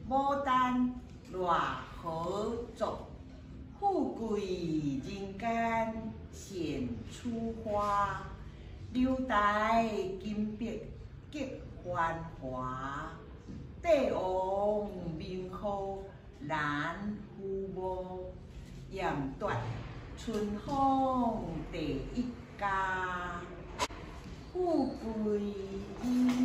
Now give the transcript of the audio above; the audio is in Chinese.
牡丹偌好作，富贵人间现处花。留台金碧极繁华，帝王名号难负无。艳夺春风第一家，富贵人